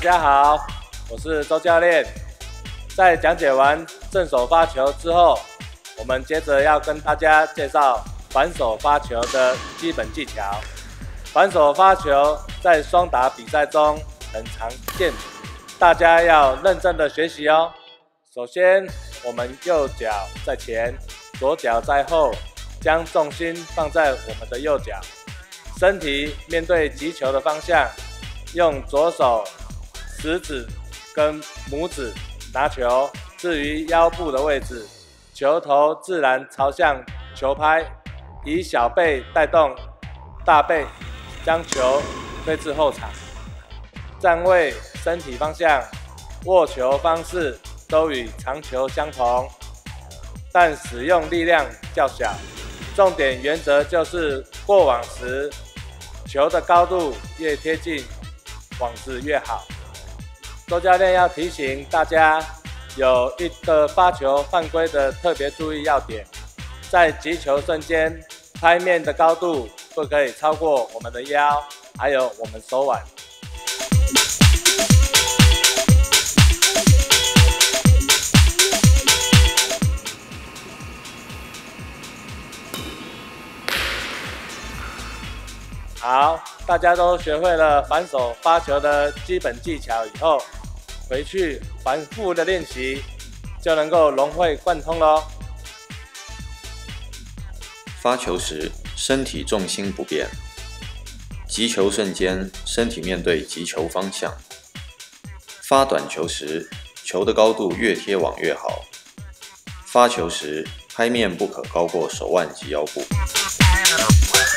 家好，我是周教练。在讲解完正手发球之后，我们接着要跟大家介绍反手发球的基本技巧。反手发球在双打比赛中很常见，大家要认真的学习哦。首先，我们右脚在前，左脚在后，将重心放在我们的右脚，身体面对击球的方向，用左手食指跟拇指拿球，置于腰部的位置，球头自然朝向球拍，以小背带动大背，将球推至后场。站位、身体方向、握球方式都与长球相同，但使用力量较小。重点原则就是过网时，球的高度越贴近网子越好。周教练要提醒大家，有一个发球犯规的特别注意要点，在击球瞬间，拍面的高度不可以超过我们的腰，还有我们手腕。好，大家都学会了反手发球的基本技巧以后，回去反复的练习，就能够融会贯通咯。 发球时，身体重心不变；击球瞬间，身体面对击球方向。发短球时，球的高度越贴网越好。发球时，拍面不可高过手腕及腰部。